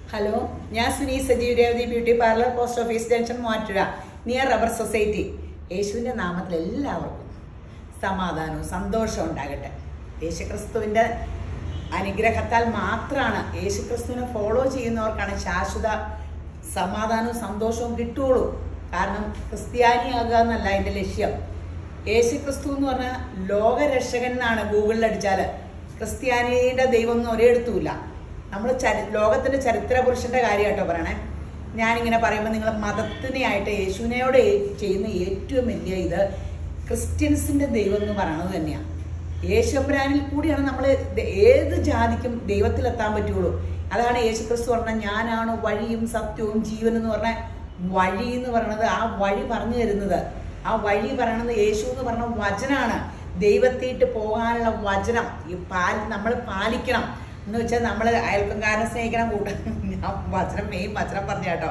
Hello, ഞാൻ Suni Sajeev Revathi beauty parlour, post office junction, Muvattupuzha, near rubber society. യേശുവിൻ്റെ നാമത്തിൽ എല്ലാവർക്കും സമാധാനവും സന്തോഷവും ഉണ്ടാകട്ടെ. യേശുക്രിസ്തുവിൻ്റെ അനുഗ്രഹത്താൽ മാത്രമാണ്, യേശുക്രിസ്തുവിനെ ഫോളോ ചെയ്യുന്നവർക്കാണ് ശാശ്വത സമാധാനവും സന്തോഷവും കിട്ടുള്ളൂ. കാരണം ക്രിസ്ത്യാനിയാകുക എന്നല്ല എൻ്റെ ലക്ഷ്യം. യേശുക്രിസ്തു എന്ന് പറഞ്ഞാൽ ലോകരക്ഷകൻ എന്നാണ് ഗൂഗിളിൽ അടിച്ചാൽ. ക്രിസ്ത്യാനിയുടെ ദൈവം ഒന്നും ഒരിടത്തുമില്ല. നമ്മൾ ലോകത്തിൻ്റെ ചരിത്ര പുരുഷൻ്റെ കാര്യമായിട്ടോ പറയണേ. ഞാനിങ്ങനെ പറയുമ്പോൾ നിങ്ങൾ മതത്തിനെയായിട്ട് യേശുവിനോട് ചെയ്യുന്ന ഏറ്റവും വലിയ ഇത് ക്രിസ്ത്യൻസിൻ്റെ ദൈവം എന്ന് പറയുന്നത് തന്നെയാണ്. യേശുബ്രാനിൽ കൂടിയാണ് നമ്മൾ ഏത് ജാതിക്കും ദൈവത്തിലെത്താൻ പറ്റുള്ളൂ. അതാണ് യേശുക്രിസ്തു പറഞ്ഞാൽ ഞാനാണ് വഴിയും സത്യവും ജീവനും എന്ന് പറഞ്ഞ വഴി എന്ന് പറയുന്നത്. ആ വഴി പറഞ്ഞു തരുന്നത്, ആ വഴി പറയണത് യേശു എന്ന് പറഞ്ഞ വചനാണ്. ദൈവത്തിട്ട് പോകാനുള്ള വചനം നമ്മൾ പാലിക്കണം എന്ന് വെച്ചാൽ നമ്മൾ അയൽക്കാരനെ സ്നേഹിക്കണം, ഞാൻ മെയിൻ വചനം പറഞ്ഞ കേട്ടോ.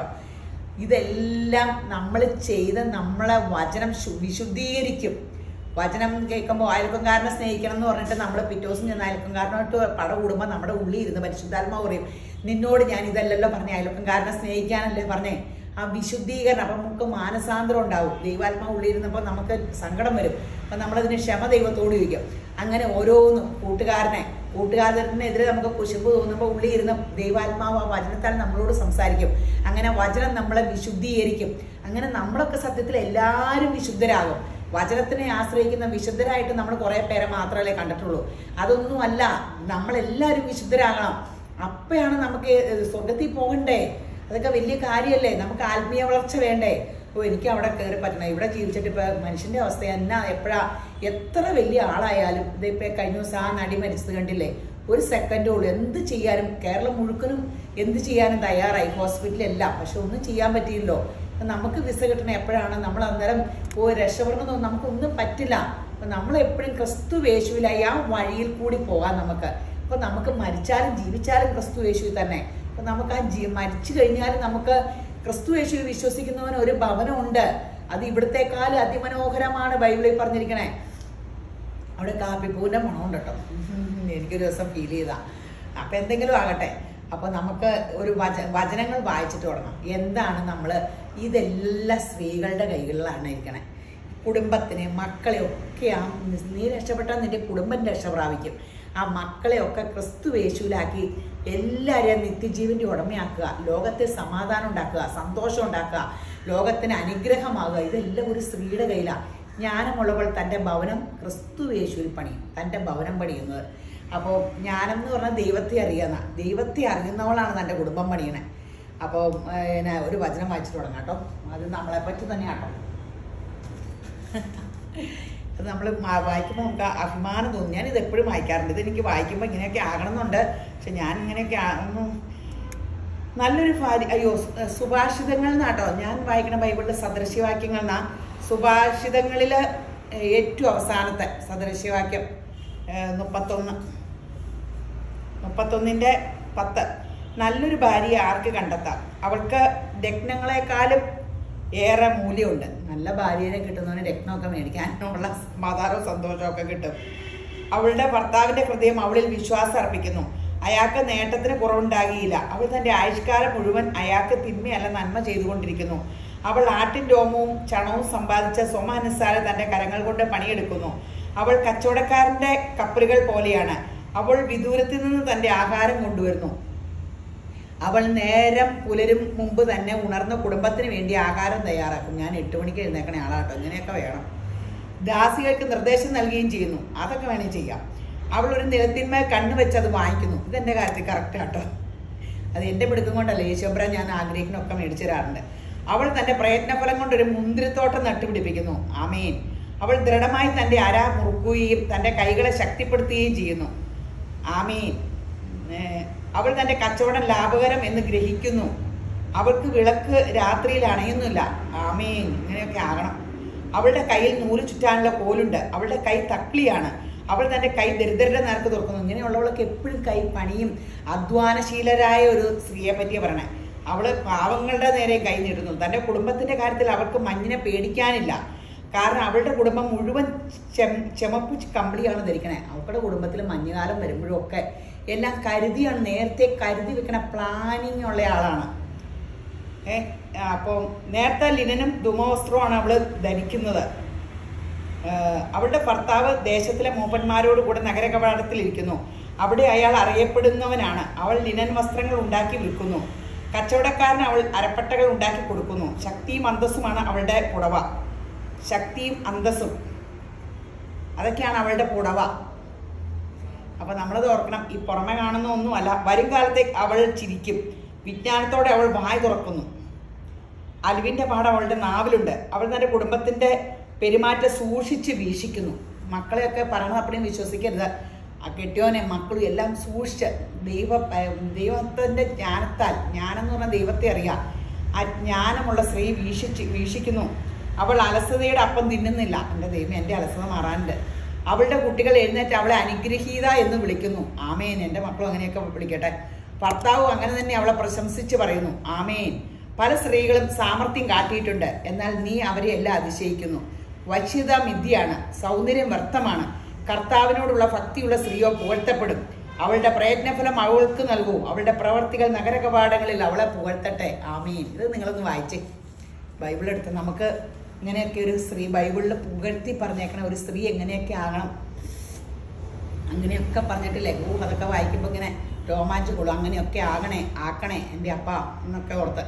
ഇതെല്ലാം നമ്മൾ ചെയ്ത് നമ്മളെ വചനം വിശുദ്ധീകരിക്കും. വചനം കേൾക്കുമ്പോൾ അയൽക്കാരനെ സ്നേഹിക്കണം എന്ന് പറഞ്ഞിട്ട് നമ്മൾ പിറ്റേ ദിവസം ചെന്ന് അയൽക്കാരനായിട്ട് പട കൂടുമ്പോൾ നമ്മുടെ ഉള്ളിൽ ഇരുന്ന് പരിശുദ്ധാത്മാവ് പറയും, നിന്നോട് ഞാൻ ഇതല്ലല്ലോ പറഞ്ഞേ, അയൽക്കാരനെ സ്നേഹിക്കാനല്ലേ പറഞ്ഞേ. ആ വിശുദ്ധീകരണം, അപ്പം നമുക്ക് മാനസാന്തരം ഉണ്ടാവും. ദൈവാത്മാവ് ഉള്ളിയിരുന്നപ്പോൾ നമുക്ക് സങ്കടം വരും. അപ്പം നമ്മളതിന് ക്ഷമ ദൈവത്തോട് ചോദിക്കും. അങ്ങനെ ഓരോന്നും കൂട്ടുകാരനെതിരെ നമുക്ക് കുശുമ്പ് തോന്നുമ്പോൾ ഉള്ളിൽ ഇരുന്ന് ദൈവാത്മാവ് ആ വചനത്താൽ നമ്മളോട് സംസാരിക്കും. അങ്ങനെ വചനം നമ്മളെ വിശുദ്ധീകരിക്കും. അങ്ങനെ നമ്മളൊക്കെ സത്യത്തിൽ എല്ലാവരും വിശുദ്ധരാകും. വചനത്തിനെ ആശ്രയിക്കുന്ന വിശുദ്ധരായിട്ട് നമ്മൾ കുറേ പേരെ മാത്രമല്ലേ കണ്ടിട്ടുള്ളൂ. അതൊന്നുമല്ല, നമ്മളെല്ലാവരും വിശുദ്ധരാകണം. അപ്പോഴാണ് നമുക്ക് സ്വർഗത്തിൽ പോകണ്ടേ. അതൊക്കെ വലിയ കാര്യമല്ലേ. നമുക്ക് ആത്മീയ വളർച്ച വേണ്ടേ. എനിക്ക് അവിടെ കയറി പറ്റണം. ഇവിടെ ജീവിച്ചിട്ട് ഇപ്പോൾ മനുഷ്യൻ്റെ അവസ്ഥ എന്നാ, എത്ര വലിയ ആളായാലും ഇതിപ്പോൾ കഴിഞ്ഞ ദിവസം ആ നടി മരിച്ചത് കണ്ടില്ലേ. ഒരു സെക്കൻഡോളൂ എന്ത് ചെയ്യാനും, കേരളം മുഴുക്കനും എന്ത് ചെയ്യാനും തയ്യാറായി, ഹോസ്പിറ്റലെല്ലാം. പക്ഷെ ഒന്നും ചെയ്യാൻ പറ്റിയില്ലോ. നമുക്ക് വിസ കിട്ടണം എപ്പോഴാണ്, നമ്മൾ അന്നേരം രക്ഷപ്പെടണമെന്ന് നമുക്കൊന്നും പറ്റില്ല. അപ്പം നമ്മളെപ്പോഴും ക്രിസ്തു യേശുവിലായി ആ വഴിയിൽ കൂടി പോകാൻ നമുക്ക്. അപ്പം നമുക്ക് മരിച്ചാലും ജീവിച്ചാലും ക്രിസ്തു യേശുവിൽ തന്നെ. അപ്പം നമുക്ക് ആ മരിച്ചു കഴിഞ്ഞാലും നമുക്ക് ക്രിസ്തു യേശുവിൽ വിശ്വസിക്കുന്നവന് ഒരു ഭവനമുണ്ട്. അത് ഇവിടത്തെക്കാളും അതിമനോഹരമാണ് ബൈബിളിൽ പറഞ്ഞിരിക്കണേ. അവിടെ കാപ്പിപ്പൂവിൻ്റെ മണമുണ്ട് കേട്ടോ. എനിക്കൊരു ദിവസം ഫീൽ ചെയ്താ. അപ്പം എന്തെങ്കിലും ആകട്ടെ. അപ്പോൾ നമുക്ക് ഒരു വചനങ്ങൾ വായിച്ചിട്ട് തുടങ്ങാം. എന്താണ് നമ്മൾ, ഇതെല്ലാം സ്ത്രീകളുടെ കൈകളിലാണ് ഇരിക്കണേ. കുടുംബത്തിന് മക്കളെ ഒക്കെ നീ രക്ഷപ്പെട്ടാൽ നിന്റെ കുടുംബം രക്ഷ പ്രാപിക്കും. ആ മക്കളെയൊക്കെ ക്രിസ്തു യേശുവിലാക്കി എല്ലാവരെയും നിത്യജീവൻ്റെ ഉടമയാക്കുക. ലോകത്തെ സമാധാനം ഉണ്ടാക്കുക, സന്തോഷം ഉണ്ടാക്കുക, ലോകത്തിന് അനുഗ്രഹമാകുക. ഇതെല്ലാം ഒരു സ്ത്രീയുടെ കയ്യിലാണ്. ജ്ഞാനമുള്ളവൾ തൻ്റെ ഭവനം ക്രിസ്തു യേശുവിൽ പണിയും, തൻ്റെ ഭവനം പണിയുന്നത്. അപ്പോൾ ജ്ഞാനം പറഞ്ഞാൽ ദൈവത്തെ അറിയാന്ന, ദൈവത്തെ അറിയുന്നവളാണ് തൻ്റെ കുടുംബം പണിയണേ. അപ്പോൾ ഒരു വചനം വായിച്ചിട്ട് തുടങ്ങാം കേട്ടോ. അത് നമ്മളെപ്പറ്റി തന്നെ കേട്ടോ. അത് നമ്മൾ വായിക്കുമ്പോൾ നമുക്ക് അഭിമാനം തോന്നും. ഞാനിത് എപ്പോഴും വായിക്കാറുണ്ട്. ഇതെനിക്ക് വായിക്കുമ്പോൾ ഇങ്ങനെയൊക്കെ ആകണമെന്നുണ്ട്. പക്ഷെ ഞാൻ ഇങ്ങനെയൊക്കെ നല്ലൊരു സുഭാഷിതങ്ങൾ എന്നാട്ടോ ഞാൻ വായിക്കണ ബൈബിളിലെ സദൃശ്യവാക്യങ്ങൾ എന്നാ. സുഭാഷിതങ്ങളിൽ ഏറ്റവും അവസാനത്തെ സദൃശ്യവാക്യം 31:10. നല്ലൊരു ഭാര്യയെ ആർക്ക് കണ്ടെത്താം, അവൾക്ക് രത്നങ്ങളെക്കാളും ഏറെ മൂല്യമുണ്ട്. നല്ല ഭാര്യനെ കിട്ടുന്നവന് രത്നമൊക്കെ മേടിക്കാനുള്ള സമാധാനവും സന്തോഷമൊക്കെ കിട്ടും. അവളുടെ ഭർത്താവിൻ്റെ ഹൃദയം അവളിൽ വിശ്വാസം അർപ്പിക്കുന്നു, അയാൾക്ക് നേട്ടത്തിന് കുറവുണ്ടാകിയില്ല. അവൾ തൻ്റെ ആയുഷ്കാലം മുഴുവൻ അയാൾക്ക് തിന്മയല്ല നന്മ ചെയ്തുകൊണ്ടിരിക്കുന്നു. അവൾ ആട്ടിൻ രോമവും ചണവും സമ്പാദിച്ച സ്വമാനുസാരം തൻ്റെ കരങ്ങൾ കൊണ്ട് പണിയെടുക്കുന്നു. അവൾ കച്ചവടക്കാരൻ്റെ കപ്പലുകൾ പോലെയാണ്. അവൾ വിദൂരത്തിൽ നിന്ന് തൻ്റെ ആഹാരം കൊണ്ടുവരുന്നു. അവൾ നേരം പുലരും മുമ്പ് തന്നെ ഉണർന്ന കുടുംബത്തിന് വേണ്ടി ആഹാരം തയ്യാറാക്കും. ഞാൻ 8 മണിക്ക് എഴുന്നേക്കണേ ആളാട്ടോ. ഇങ്ങനെയൊക്കെ വേണം. ദാസികൾക്ക് നിർദ്ദേശം നൽകുകയും ചെയ്യുന്നു. അതൊക്കെ വേണമെങ്കിൽ ചെയ്യാം. അവൾ ഒരു നിലത്തിന്മേൽ കണ്ണുവെച്ച് അത് വാങ്ങിക്കുന്നു. ഇതെൻ്റെ കാര്യത്തിൽ കറക്റ്റ് കേട്ടോ. അത് എൻ്റെ മിടുക്കം കൊണ്ടല്ല, യേശുബ്രാൻ ഞാൻ ആഗ്രഹിക്കുന്നൊക്കെ മേടിച്ചു തരാറുണ്ട്. അവൾ തൻ്റെ പ്രയത്നഫലം കൊണ്ടൊരു മുന്തിരിത്തോട്ടം നട്ടുപിടിപ്പിക്കുന്നു. ആമേൻ. അവൾ ദൃഢമായി തൻ്റെ അര മുറുക്കുകയും തൻ്റെ കൈകളെ ശക്തിപ്പെടുത്തുകയും ചെയ്യുന്നു. ആമേൻ. അവൾ തൻ്റെ കച്ചവടം ലാഭകരം എന്ന് ഗ്രഹിക്കുന്നു. അവൾക്ക് വിളക്ക് രാത്രിയിൽ അണയുന്നില്ല. ആമേൻ. ഇങ്ങനെയൊക്കെ ആകണം. അവളുടെ കയ്യിൽ നൂല് ചുറ്റാനുള്ള കോലുണ്ട്. അവളുടെ കൈ തക്ലിയാണ്. അവൾ തൻ്റെ കൈ ദരിദ്രരുടെ നേർക്ക് തുറക്കുന്നു. ഇങ്ങനെയുള്ളവൾക്ക് എപ്പോഴും കൈ പണിയും. അധ്വാനശീലരായ ഒരു സ്ത്രീയെ പറ്റിയാണ് പറയണേ. അവൾ പാവങ്ങളുടെ നേരെ കൈ നീട്ടുന്നു. തൻ്റെ കുടുംബത്തിൻ്റെ കാര്യത്തിൽ അവൾക്ക് മഞ്ഞിനെ പേടിക്കാനില്ല. കാരണം അവളുടെ കുടുംബം മുഴുവൻ ചെമപ്പ് കമ്പിളിയാണ് ധരിക്കണേ. അവളുടെ കുടുംബത്തിൽ മഞ്ഞുകാലം വരുമ്പോഴൊക്കെ എല്ലാം കരുതിയാണ്, നേരത്തെ കരുതി വെക്കണ പ്ലാനിങ് ഉള്ള ആളാണ്. അപ്പം നേരത്തെ ലിനനും ധൂമവസ്ത്രവുമാണ് അവൾ ധരിക്കുന്നത്. അവളുടെ ഭർത്താവ് ദേശത്തിലെ മൂപ്പന്മാരോട് കൂടെ നഗര കവാടത്തിലിരിക്കുന്നു. അവിടെ അയാൾ അറിയപ്പെടുന്നവനാണ്. അവൾ ലിനൻ വസ്ത്രങ്ങൾ ഉണ്ടാക്കി വിൽക്കുന്നു. കച്ചവടക്കാരൻ അവൾ അരപ്പട്ടകൾ ഉണ്ടാക്കി കൊടുക്കുന്നു. ശക്തിയും അന്തസ്സുമാണ് അവളുടെ പുടവ. ശക്തിയും അന്തസ്സും അതൊക്കെയാണ് അവളുടെ പുടവ. അപ്പൊ നമ്മളത് ഓർക്കണം. ഈ പുറമെ കാണുന്ന ഒന്നുമല്ല. വരും കാലത്തേക്ക് അവൾ ചിരിക്കും. വിജ്ഞാനത്തോടെ അവൾ വായ് തുറക്കുന്നു. അലിവിന്റെ പാഠം അവളുടെ നാവിലുണ്ട്. അവൾ തന്റെ കുടുംബത്തിന്റെ പെരുമാറ്റം സൂക്ഷിച്ച് വീക്ഷിക്കുന്നു. മക്കളെയൊക്കെ പറയണത് അപ്പടിയും വിശ്വസിക്കരുത്. ആ കെട്ടിയോനെ മക്കളും എല്ലാം സൂക്ഷിച്ച് ദൈവത്തിന്റെ ജ്ഞാനത്താൽ, ജ്ഞാനം എന്ന് പറഞ്ഞാൽ ദൈവത്തെ അറിയാം, ആ ജ്ഞാനമുള്ള സ്ത്രീ വീക്ഷിക്കുന്നു. അവൾ അലസതയുടെ അപ്പം തിന്നുന്നില്ല. എൻ്റെ ദൈവം, എൻ്റെ അലസത മാറാനുണ്ട്. അവളുടെ കുട്ടികൾ എഴുന്നേറ്റ് അവളെ അനുഗ്രഹീത എന്ന് വിളിക്കുന്നു. ആമേൻ. എൻ്റെ മക്കളും അങ്ങനെയൊക്കെ വിളിക്കട്ടെ. ഭർത്താവും അങ്ങനെ തന്നെ അവളെ പ്രശംസിച്ച് പറയുന്നു. ആമേൻ. പല സ്ത്രീകളും സാമർത്ഥ്യം കാട്ടിയിട്ടുണ്ട്, എന്നാൽ നീ അവരെ എല്ലാം അതിശയിക്കുന്നു. വശ്യത മിഥ്യയാണ്, സൗന്ദര്യം വ്യർത്ഥമാണ്. കർത്താവിനോടുള്ള ഭക്തിയുള്ള സ്ത്രീയോ പുകഴ്ത്തപ്പെടും. അവളുടെ പ്രയത്നഫലം അവൾക്ക് നൽകൂ. അവളുടെ പ്രവർത്തികൾ നഗര കവാടങ്ങളിൽ അവളെ പുകഴ്ത്തട്ടെ. ആമീൻ. ഇത് നിങ്ങളൊന്ന് വായിച്ചേ. ബൈബിൾ എടുത്ത് നമുക്ക് ഇങ്ങനെയൊക്കെ ഒരു സ്ത്രീ, ബൈബിളിൽ പുകഴ്ത്തി പറഞ്ഞേക്കണ ഒരു സ്ത്രീ എങ്ങനെയൊക്കെ ആകണം, അങ്ങനെയൊക്കെ പറഞ്ഞിട്ടില്ലേ. അതൊക്കെ വായിക്കുമ്പോൾ ഇങ്ങനെ രോമാഞ്ചം കൊള്ളും. അങ്ങനെയൊക്കെ ആക്കണേ എൻ്റെ അപ്പ എന്നൊക്കെ ഓർത്ത്.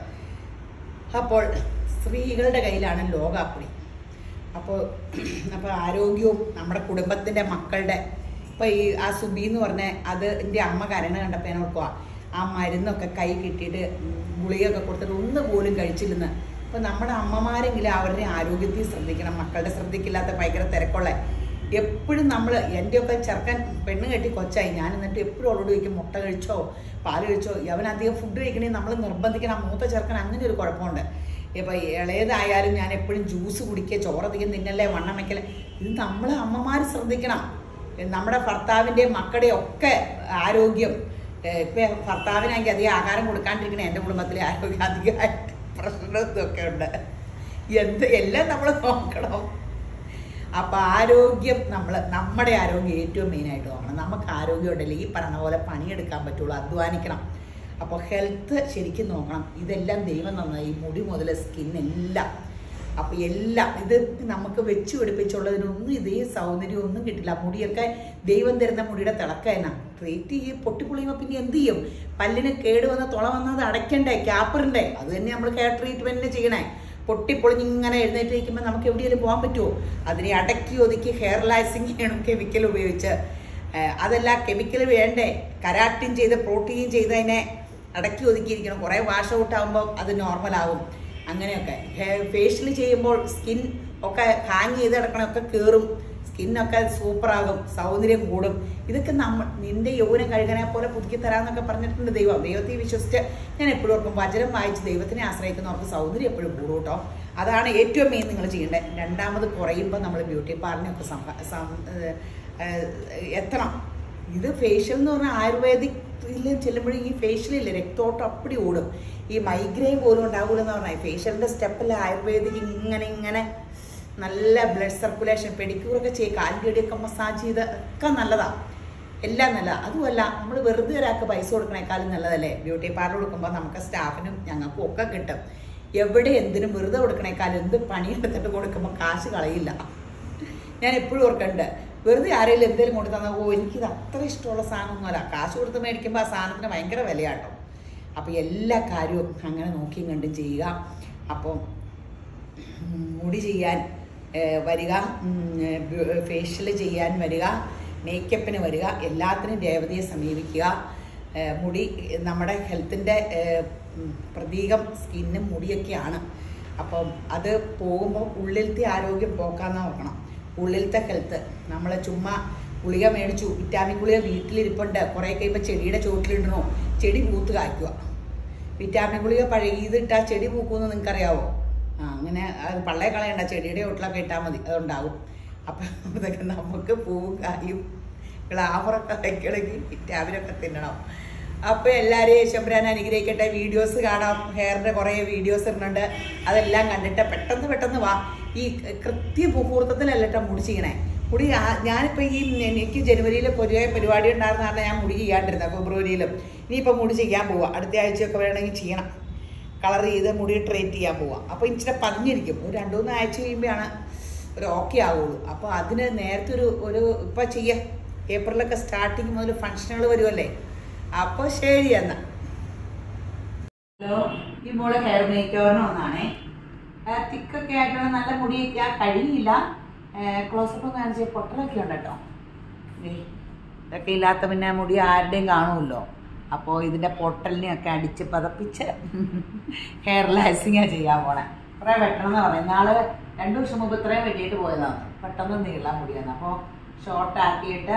അപ്പോൾ സ്ത്രീകളുടെ കയ്യിലാണ് ലോകാപ്പുടി. അപ്പോൾ ആരോഗ്യവും നമ്മുടെ കുടുംബത്തിൻ്റെ മക്കളുടെ, ഇപ്പോൾ ഈ ആ സുബി എന്ന് പറഞ്ഞ അത് എൻ്റെ അമ്മ കരണ കണ്ടപ്പോൾ ഞാൻ ഓർക്കുക, ആ മരുന്നൊക്കെ കൈ കിട്ടിയിട്ട് ഗുളികയൊക്കെ കൊടുത്തിട്ട് ഒന്നുപോലും കഴിച്ചില്ലെന്ന്. അപ്പോൾ നമ്മുടെ അമ്മമാരെങ്കിലും അവരുടെ ആരോഗ്യത്തിൽ ശ്രദ്ധിക്കണം. മക്കളുടെ ശ്രദ്ധിക്കില്ലാത്ത ഭയങ്കര തിരക്കുള്ള എപ്പോഴും നമ്മൾ, എൻ്റെയൊക്കെ ചെറുക്കൻ പെണ്ണ് കെട്ടി കൊച്ചായി, ഞാൻ എന്നിട്ട് എപ്പോഴും അവളോട് ചോദിക്കും മുട്ട കഴിച്ചോ പാല് കഴിച്ചോ. അവനധികം ഫുഡ് കഴിക്കണേ നമ്മൾ നിർബന്ധിക്കണം. മൂത്ത ചെറുക്കൻ അങ്ങനെ ഒരു കുഴപ്പമുണ്ട്. ഇപ്പം ഇളയതായാലും ഞാൻ എപ്പോഴും ജ്യൂസ് കുടിക്കുക, ചോറധികം തിന്നല്ലേ, വണ്ണം വയ്ക്കല്ലേ. ഇത് നമ്മൾ അമ്മമാർ ശ്രദ്ധിക്കണം. നമ്മുടെ ഭർത്താവിൻ്റെയും മക്കളുടെയും ഒക്കെ ആരോഗ്യം. ഇപ്പം ഭർത്താവിനാണെങ്കിൽ അധികം ആഹാരം കൊടുക്കാണ്ടിരിക്കണേ. എൻ്റെ കുടുംബത്തിലെ ആരോഗ്യം അധികമായിട്ട് പ്രശ്നമൊക്കെ ഉണ്ട്. എല്ലാം നമ്മൾ നോക്കണം. അപ്പം ആരോഗ്യം നമ്മുടെ ആരോഗ്യം ഏറ്റവും മെയിനായിട്ട് നോക്കണം. നമുക്ക് ആരോഗ്യം ഉണ്ടല്ലേ ഈ പറഞ്ഞ പോലെ പണിയെടുക്കാൻ പറ്റുള്ളൂ, അധ്വാനിക്കണം. അപ്പോൾ ഹെൽത്ത് ശരിക്കും നോക്കണം. ഇതെല്ലാം ദൈവം നന്നായി, മുടി മുതൽ സ്കിന്നെല്ലാം. അപ്പോൾ എല്ലാം ഇത് നമുക്ക് വെച്ച് പിടിപ്പിച്ചുള്ളതിനൊന്നും ഇതേ സൗന്ദര്യം ഒന്നും കിട്ടില്ല. മുടിയൊക്കെ ദൈവം തരുന്ന മുടിയുടെ തിളക്കം എന്നാ ട്രീറ്റ് ചെയ്യും. പൊട്ടിപ്പൊളിയുമ്പോൾ പിന്നെ എന്ത് ചെയ്യും? പല്ലിന് കേട് വന്ന തുള വന്നാൽ അത് അടയ്ക്കണ്ടേ, ക്യാപ്പറിണ്ടേ? അത് തന്നെ നമ്മൾ ഹെയർ ട്രീറ്റ്മെൻറ്റിന് ചെയ്യണേ. പൊട്ടിപ്പൊളിഞ്ഞിങ്ങനെ എഴുന്നേറ്റ് വയ്ക്കുമ്പോൾ നമുക്ക് എവിടെയെങ്കിലും പോകാൻ പറ്റുമോ? അതിനെ അടക്കി ഒതുക്കി ഹെയർ ലാക്സിങ് ചെയ്യണം കെമിക്കൽ ഉപയോഗിച്ച്. അതല്ല, കെമിക്കൽ വേണ്ടേ? കരാട്ടിൻ ചെയ്ത് പ്രോട്ടീൻ ചെയ്ത് അതിനെ അടക്കി ഒതുക്കിയിരിക്കണം. കുറേ വാഷ് ഔട്ട് ആകുമ്പോൾ അത് നോർമലാകും. അങ്ങനെയൊക്കെ ഫേഷ്യൽ ചെയ്യുമ്പോൾ സ്കിൻ ഒക്കെ ഹാങ് ചെയ്ത് കിടക്കണമൊക്കെ കയറും, സ്കിന്നൊക്കെ സൂപ്പറാകും, സൗന്ദര്യം കൂടും. ഇതൊക്കെ നിന്റെ യൗവനം കഴുകനെ പോലെ പുതുക്കി തരാമെന്നൊക്കെ പറഞ്ഞിട്ടുണ്ട് ദൈവം. ദൈവത്തെ വിശ്വസിച്ച് ഞാൻ എപ്പോഴും ഓർക്കും, വചനം വായിച്ച് ദൈവത്തിനെ ആശ്രയിക്കുന്നവർക്ക് സൗന്ദര്യം എപ്പോഴും കൂടും കേട്ടോ. അതാണ് ഏറ്റവും മെയിൻ നിങ്ങൾ ചെയ്യേണ്ടത്. രണ്ടാമത് കുറയുമ്പോൾ നമ്മൾ ബ്യൂട്ടി പാർലറിനൊക്കെ എത്തണം. ഇത് ഫേഷ്യൽ എന്ന് പറഞ്ഞാൽ ആയുർവേദിക്കിൽ ചെല്ലുമ്പോഴും ഈ ഫേഷ്യലില്ലേ രക്തോട്ടം അപ്പടി ഓടും. ഈ മൈഗ്രെയിൻ പോലും ഉണ്ടാവില്ലെന്ന് പറഞ്ഞാൽ ഫേഷ്യലിൻ്റെ സ്റ്റെപ്പിൽ ആയുർവേദിക്ക് ഇങ്ങനെ നല്ല ബ്ലഡ് സർക്കുലേഷൻ, പെഡിക്യൂറൊക്കെ ചെയ്യും, കാലിൻ്റെയൊക്കെ മസാജ് ചെയ്ത് ഒക്കെ നല്ലതാണ്. എല്ലാം നല്ലതാണ്. അതുമല്ല, നമ്മൾ വെറുതെ ഒരാൾക്ക് പൈസ കൊടുക്കണേക്കാളും നല്ലതല്ലേ ബ്യൂട്ടി പാർലർ കൊടുക്കുമ്പോൾ നമുക്ക് സ്റ്റാഫിനും ഞങ്ങൾക്കും ഒക്കെ കിട്ടും. എവിടെ എന്തിനും വെറുതെ കൊടുക്കണേക്കാളും എന്ത് പണിയെടുത്തിട്ട് കൊടുക്കുമ്പോൾ കാശ് കളയില്ല. ഞാൻ എപ്പോഴും ഓർക്കുന്നുണ്ട്, വെറുതെ ആരെങ്കിലും എന്തെങ്കിലും കൊണ്ട് തന്നാൽ എനിക്കിത് അത്ര ഇഷ്ടമുള്ള സാധനമൊന്നുമല്ല. കാശ് കൊടുത്ത് മേടിക്കുമ്പോൾ ആ സാധനത്തിന് ഭയങ്കര വിലയാട്ടോ. അപ്പോൾ എല്ലാ കാര്യവും അങ്ങനെ നോക്കിയും കണ്ടും ചെയ്യുക. അപ്പം മുടി ചെയ്യാൻ വരിക, ഫേഷ്യൽ ചെയ്യാൻ വരിക, മേക്കപ്പിന് വരിക, എല്ലാത്തിനും രേവതിയെ സമീപിക്കുക. മുടി നമ്മുടെ ഹെൽത്തിൻ്റെ പ്രതീകം സ്കിന്നും മുടിയൊക്കെയാണ്. അപ്പം അത് പോകുമ്പോൾ ഉള്ളിലത്തെ ആരോഗ്യം പോക്കാന്ന് നോക്കണം. ഉള്ളിലത്തെ ഹെൽത്ത് നമ്മൾ ചുമ്മാ ഗുളിക മേടിച്ചു, വിറ്റാമിൻ ഗുളിക വീട്ടിലിരിപ്പുണ്ട്, കുറേ കഴിയുമ്പോൾ ചെടിയുടെ ചുവട്ടിലിടണോ, ചെടി പൂത്ത് കായ്ക്കുക. വിറ്റാമിൻ ഗുളിക പഴകിയതിട്ടാൽ ചെടി പൂക്കുമെന്ന് നിങ്ങൾക്കറിയാവോ? അങ്ങനെ അത് പള്ളേ കളയണ്ട, ചെടിയുടെ ചുവട്ടിലൊക്കെ ഇട്ടാൽ മതി, അതുണ്ടാവും. അപ്പം ഇതൊക്കെ നമുക്ക് പൂവും കായും ഗ്ലാമറൊക്കെ വയ്ക്കണമെങ്കിൽ വിറ്റാമിനൊക്കെ തിന്നണം. അപ്പോൾ എല്ലാവരെയും യേശുമ്പുരാൻ അനുഗ്രഹിക്കട്ടെ. വീഡിയോസ് കാണാം, ഹെയറിൻ്റെ കുറേ വീഡിയോസ് ഇടുന്നുണ്ട്. അതെല്ലാം കണ്ടിട്ട് പെട്ടെന്ന് വാ. ഈ കൃത്യ മുഹൂർത്തത്തിലല്ല കേട്ടോ മുടി ചെയ്യണേ. മുടി ഞാനിപ്പോൾ എനിക്ക് ജനുവരിയിൽ പൊതുവെ പരിപാടി ഉണ്ടായിരുന്ന കാരണം ഞാൻ മുടി ചെയ്യാണ്ടിരുന്നത് ഫെബ്രുവരിയിലും. ഇനിയിപ്പോൾ മുടി ചെയ്യാൻ പോവാം, അടുത്ത ആഴ്ചയൊക്കെ വേണമെങ്കിൽ ചെയ്യണം. കളർ ചെയ്ത് മുടി ട്രീറ്റ് ചെയ്യാൻ പോവാം. അപ്പോൾ ഇച്ചിരി പതിഞ്ഞിരിക്കും. ഒരു 2-3 ആഴ്ച കഴിയുമ്പോഴാണ് ഒരു ഓക്കെ ആവുള്ളൂ. അപ്പോൾ അതിന് നേരത്തെ ഒരു ഇപ്പോൾ ചെയ്യാം. ഏപ്രിലൊക്കെ സ്റ്റാർട്ടിങ് മുതൽ ഫങ്ഷനുകൾ വരുമല്ലേ. അപ്പോൾ ശരി എന്നാൽ. ഹലോ, ഈ മോള് ഹെയർ മേക്കോറിന് വന്നാണേ. തിക്കൊക്കെ ആയിട്ടുള്ള നല്ല മുടിയൊക്കെ കഴിയില്ല. ക്ലോസപ്പ് കാണിച്ച് പൊട്ടലൊക്കെ ഉണ്ട് കേട്ടോ. ഇതൊക്കെ ഇല്ലാത്ത പിന്നെ മുടി ആരുടെയും കാണുമല്ലോ. അപ്പോൾ ഇതിൻ്റെ പൊട്ടലിനെയൊക്കെ അടിച്ച് പതപ്പിച്ച് ഹെയർ ലാസിങ്ങാണ് ചെയ്യാൻ പോണേ. കുറേ വെട്ടണം എന്ന് പറയും. നാളെ 2 ദിവസം മുമ്പ് ഇത്രയും വെട്ടിയിട്ട് പോയതാണ്. പെട്ടെന്ന് നീളാൻ മുടിയാണ്. അപ്പോൾ ഷോർട്ടാക്കിയിട്ട്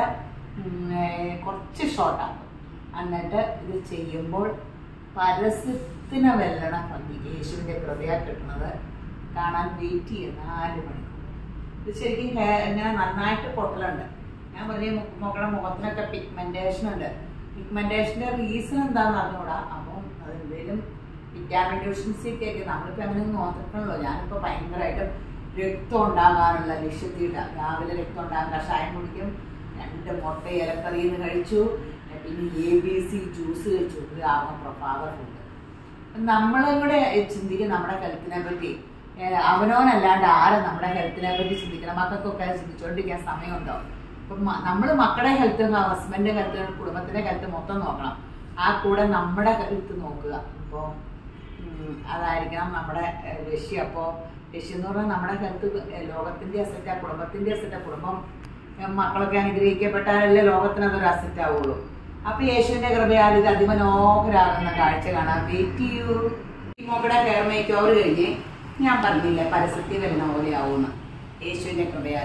കുറച്ച് ഷോർട്ടാക്കും. എന്നിട്ട് ഇത് ചെയ്യുമ്പോൾ പരസ്യത്തിന് വെല്ലണ ഭംഗി യേശുവിൻ്റെ കൃപയാ കിട്ടുന്നത് കാണാൻ വെയിറ്റ് ചെയ്യുന്ന 4 മണിക്കൂർ. ഇത് ശരിക്കും ഇങ്ങനെ നന്നായിട്ട് പൊട്ടലുണ്ട്. ഞാൻ പറഞ്ഞ നോക്കണ മുഖത്തിനൊക്കെ പിഗ്മെൻറ്റേഷൻ ഉണ്ട്. പിഗ്മെൻറ്റേഷൻ്റെ റീസൺ എന്താണെന്ന് അറിഞ്ഞുകൂടാ. അപ്പം അതെന്തെങ്കിലും വിറ്റാമിൻ ഡെഫിഷ്യൻസി ഒക്കെ ആയിരിക്കും. നമ്മളിപ്പോൾ അങ്ങനെ നോക്കണല്ലോ. ഞാനിപ്പോൾ ഭയങ്കരമായിട്ട് രക്തം ഉണ്ടാകാനുള്ള ലക്ഷ്യത്തിയില്ല. രാവിലെ രക്തം ഉണ്ടാകാൻ കഷായം കുടിക്കും, 2 മുട്ട ഇലക്കറിയിൽ നിന്ന് കഴിച്ചു, പിന്നെ ABC ജ്യൂസ് കഴിച്ചു. ഇത് ആകുമ്പോൾ പ്രഭാത ഫുഡ്. നമ്മളും കൂടെ ചിന്തിക്കും നമ്മുടെ ഹെൽത്തിനെ പറ്റി. അവനോനല്ലാണ്ട് ആരും നമ്മുടെ ഹെൽത്തിനെ പറ്റി ചിന്തിക്കണം. മക്കൾക്കൊക്കെ ചിന്തിച്ചുകൊണ്ടിരിക്കാൻ സമയമുണ്ടോ? അപ്പം നമ്മൾ മക്കളുടെ ഹെൽത്ത്, ഹസ്ബൻഡിൻ്റെ ഹെൽത്ത്, കുടുംബത്തിൻ്റെ ഹെൽത്ത് മൊത്തം നോക്കണം. ആ കൂടെ നമ്മുടെ ഹെൽത്ത് നോക്കുക. അപ്പോൾ അതായിരിക്കണം നമ്മുടെ ലക്ഷ്യം. അപ്പോൾ ലക്ഷ്യം എന്ന് പറഞ്ഞാൽ നമ്മുടെ ഹെൽത്ത് ലോകത്തിൻ്റെ അസറ്റാണ്, കുടുംബത്തിൻ്റെ അസറ്റാണ്. കുടുംബം മക്കളൊക്കെ അനുഗ്രഹിക്കപ്പെട്ടാലല്ലേ ലോകത്തിന് അതൊരു അസറ്റ് ആവുള്ളൂ. അപ്പോൾ യേശുവിൻ്റെ കൃപയാൽ ഇത് അതിമനോഹരാകുന്ന കാഴ്ച കാണാം. വെയിറ്റ് ചെയ്യൂ. ഈ മക്കളുടെ ഹെയർ മേക്ക് ഓവർ കഴിഞ്ഞ് ഞാൻ പറഞ്ഞില്ല പരസ്യത്തിൽ വരുന്ന പോലെ ആവുമെന്ന്. യേശുവിൻ്റെ കൃപയാൽ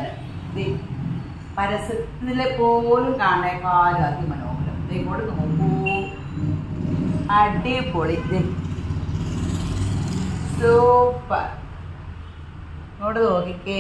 പരസ്യത്തിലെ പോലും കാണേക്കാളും അതിമനോഹരം. ഇങ്ങോട്ട് നോക്കൂ, അടിപൊളി, സൂപ്പർ. ഇങ്ങോട്ട് നോക്കിക്കേ.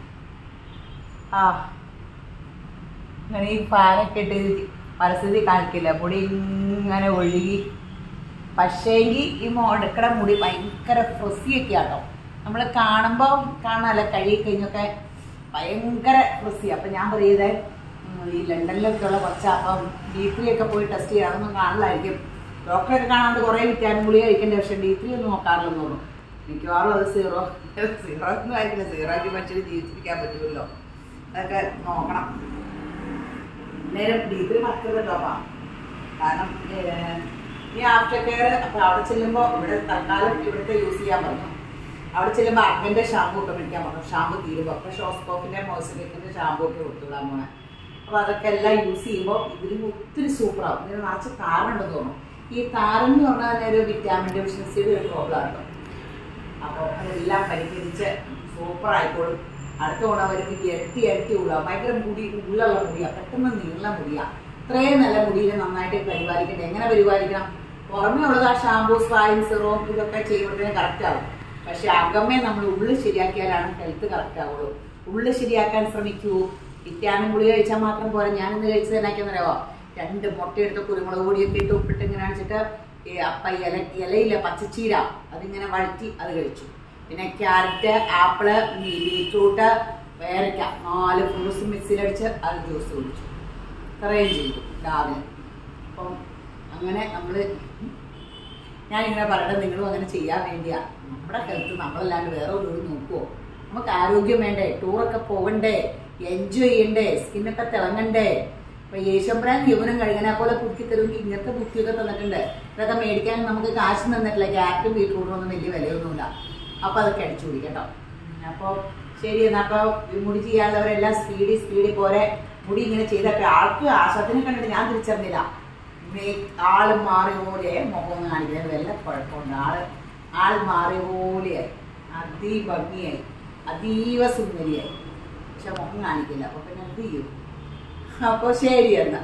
അങ്ങനെ ഈ ഫാനൊക്കെ ഇട്ട് പരസ്യത്തിൽ കാണിക്കില്ല, മുടി ഇങ്ങനെ ഒഴുകി. പക്ഷേങ്കിൽ ഈ എടുക്കണ മുടി ഭയങ്കര ഫ്രസ്സിയൊക്കെ ആട്ടോ. നമ്മൾ കാണുമ്പോൾ കാണാമല്ല, കഴുകി കഴിഞ്ഞൊക്കെ ഭയങ്കര ഫ്രസ്സി. അപ്പം ഞാൻ പറയുന്നത് ഈ ലണ്ടനിലൊക്കെ ഉള്ള കുറച്ച് അപ്പം D3 ഒക്കെ പോയി ടെസ്റ്റ് ചെയ്യുക. അതൊന്നും കാണില്ലായിരിക്കും. ഡോക്ടറൊക്കെ കാണാണ്ട് കുറേ വിറ്റാമിൻ ഗുളിക കഴിക്കേണ്ട. പക്ഷേ D3 ഒന്നും നോക്കാറില്ലെന്ന് തോന്നുന്നു. മിക്കവാറും അത് സീറോ ഒന്നും ആയിരിക്കില്ല. സീറോയ്ക്ക് മനുഷ്യന് ജീവിച്ചിരിക്കാൻ പറ്റുമല്ലോ. അതൊക്കെ നോക്കണം. നേരം D3 മറക്കരുതല്ലോ. അപ്പം കാരണം ഈ ആഫ്റ്റർ കെയർ അപ്പം അവിടെ ചെല്ലുമ്പോൾ ഇവിടെ തൽക്കാലം ഇവിടുത്തെ യൂസ് ചെയ്യാൻ പറഞ്ഞു. അവിടെ ചെല്ലുമ്പോൾ അക്കൻ്റെ ഷാമ്പൂ ഒക്കെ മേടിക്കാൻ പറഞ്ഞു. ഷാമ്പൂ തീരുമ്പോൾ അപ്പോൾ ഷോസ്കോപ്പിൻ്റെ മോയ്സ്ചറൈസറിൻ്റെ ഷാമ്പൂ ഒക്കെ കൊടുത്തുവിടാൻ പോണേ. അപ്പോൾ അതൊക്കെ എല്ലാം യൂസ് ചെയ്യുമ്പോൾ ഇതിന് ഒത്തിരി സൂപ്പറാകും. ഇതിന് നിറച്ച് താരനുണ്ടെന്ന് തോന്നുന്നു. ഈ താരൻ എന്ന് പറഞ്ഞാൽ ഒരു വിറ്റാമിൻ ഡെഫിഷ്യൻസിയുടെ ഒരു പ്രോബ്ലം ആണ്. അപ്പോൾ അതെല്ലാം പരിഹരിച്ച് സൂപ്പറായിക്കോളും. അടുത്ത ഓണം വരുമ്പോൾ ഇരട്ടി ഉള്ള ഭയങ്കര ഉള്ള മുടിയാണ്, പെട്ടെന്ന് നീള മുടിയാണ്. ഇത്രയും നല്ല മുടിയിൽ നന്നായിട്ട് പരിപാലിക്കട്ടെ. എങ്ങനെ പരിപാലിക്കണം? പുറമേ ഉള്ളത് ആ ഷാമ്പൂ, സ്പായും, സിറോം ഇതൊക്കെ ചെയ്യുമ്പോഴത്തേന് കറക്റ്റ് ആവും. പക്ഷെ അകമേ നമ്മൾ ഉള്ളു ശരിയാക്കിയാലാണ് ഹെൽത്ത് കറക്റ്റ് ആവുള്ളൂ. ഉള്ളു ശരിയാക്കാൻ ശ്രമിക്കൂ. വിറ്റാമിൻ ഗുളിക കഴിച്ചാൽ മാത്രം പോരാ. ഞാനിന്ന് കഴിച്ചത് എന്നാക്കിയെന്നറിയാമോ? 2 മുട്ടയെടുത്ത് കുരുമുളക് പൊടിയൊക്കെ ഇട്ട് ഉപ്പിട്ട് ഇങ്ങനെ കാണിച്ചിട്ട് അപ്പം ഇലയില്ല പച്ചച്ചീര അതിങ്ങനെ വഴറ്റി അത് കഴിച്ചു. പിന്നെ ക്യാരറ്റ്, ആപ്പിള്, ബീറ്റ്റൂട്ട്, പേരയ്ക്ക 4 ഫ്രൂട്ട്സ് മിക്സിയിലടിച്ച് അത് ജ്യൂസ് കുടിച്ചു. ഇത്രയും ചെയ്തു രാവിലെ. അപ്പം അങ്ങനെ ഞാനിങ്ങനെ പറയട്ടെ, നിങ്ങളും അങ്ങനെ ചെയ്യാൻ വേണ്ടിയാ. നമ്മുടെ ഹെൽത്ത് നമ്മളല്ലാണ്ട് വേറെ ഒരു നോക്കുമോ? നമുക്ക് ആരോഗ്യം വേണ്ടേ? ടൂറൊക്കെ പോകണ്ടേ? എൻജോയ് ചെയ്യണ്ടേ? സ്കിന്നൊക്കെ തിളങ്ങണ്ടേ? അപ്പൊ യേശുബ്രാൻ യുവനും കഴിയാനെ പോലെ പുതുക്കി തരുമെങ്കിൽ ഇങ്ങനത്തെ ബുദ്ധിയൊക്കെ തന്നിട്ടുണ്ട്. ഇതൊക്കെ മേടിക്കാൻ നമുക്ക് കാശ് തന്നിട്ടില്ല. ക്യാരറ്റും ബീറ്റ്റൂട്ടും ഒന്നും വലിയ വിലയൊന്നുമില്ല. അപ്പൊ അതൊക്കെ അടിച്ചു കുടിക്കട്ടോ. അപ്പോൾ ശരി എന്നാ. അപ്പോൾ മുടി ചെയ്യാനുള്ളവരെല്ലാം സ്പീഡി പോരെ. മുടി ഇങ്ങനെ ചെയ്തപ്പോൾ ആൾക്ക് ആശാത്തിനെ കണ്ടിട്ട് ഞാൻ തിരിച്ചറിഞ്ഞില്ല. ആള് മാറിയ പോലെ മുഖം ഒന്ന് കാണിക്കുന്നത് വല്ല കുഴപ്പമുണ്ട്. ആൾ മാറിയ പോലെയായി, അതിഭംഗിയായി, അതീവ സുന്ദരിയായി. പക്ഷെ മുഖം കാണിക്കില്ല. അപ്പൊ പിന്നെ എന്ത് ചെയ്യും? അപ്പോൾ ശരി എന്നാ.